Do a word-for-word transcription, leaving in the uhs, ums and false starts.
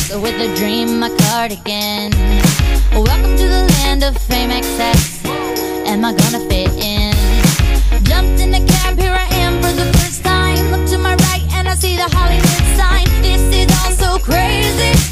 dress with a dream, my cardigan. Welcome to the land of fame excess. Am I gonna fit in? Jumped in the cab, here I am for the first time. Look to my right and I see the Hollywood sign. This is all so crazy.